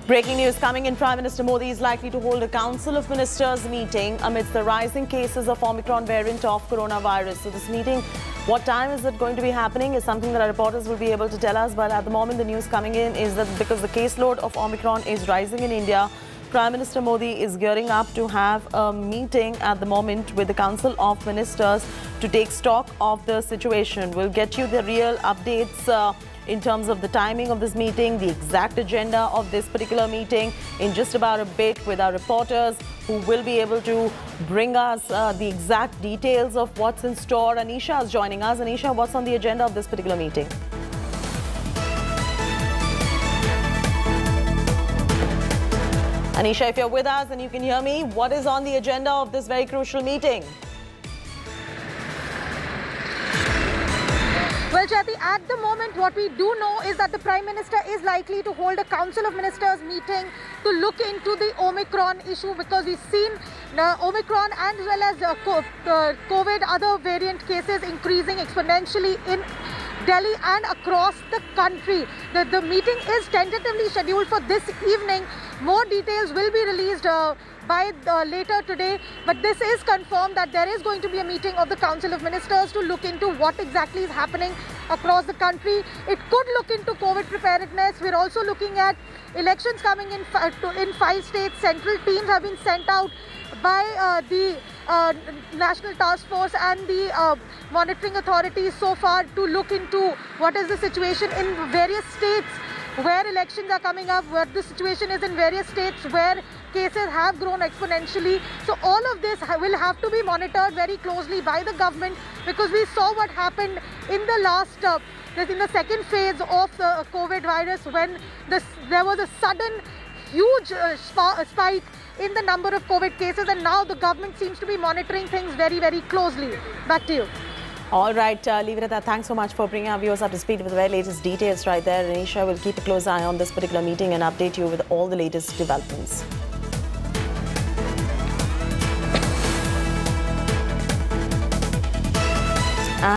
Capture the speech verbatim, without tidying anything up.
Breaking news coming in. Prime Minister Modi is likely to hold a Council of Ministers meeting amidst the rising cases of Omicron variant of coronavirus. So this meeting, what time is it going to be happening is something that our reporters will be able to tell us. But at the moment, the news coming in is that because the caseload of Omicron is rising in India, Prime Minister Modi is gearing up to have a meeting at the moment with the Council of Ministers to take stock of the situation. We'll get you the real updates uh, in terms of the timing of this meeting, the exact agenda of this particular meeting in just about a bit with our reporters who will be able to bring us uh, the exact details of what's in store. Anisha is joining us. Anisha, what's on the agenda of this particular meeting? Anisha, if you're with us and you can hear me, what is on the agenda of this very crucial meeting? Well, Jyoti, at the moment, what we do know is that the Prime Minister is likely to hold a Council of Ministers meeting to look into the Omicron issue, because we've seen uh, Omicron as well as uh, COVID, other variant cases increasing exponentially in Delhi and across the country. The, the meeting is tentatively scheduled for this evening. More details will be released uh, by uh, later today, but this is confirmed that there is going to be a meeting of the Council of Ministers to look into what exactly is happening across the country. It could look into COVID preparedness. We're also looking at elections coming in, in five states. Central teams have been sent out by uh, the uh, National Task Force and the uh, monitoring authorities so far to look into what is the situation in various states where elections are coming up, what the situation is in various states where cases have grown exponentially. So all of this will have to be monitored very closely by the government, because we saw what happened in the last, uh, in the second phase of the COVID virus, when this, there was a sudden huge uh, spike in the number of COVID cases, and now the government seems to be monitoring things very, very closely. Back to you. All right, uh, leave it at that. Thanks so much for bringing our viewers up to speed with the very latest details right there. Anisha will keep a close eye on this particular meeting and update you with all the latest developments.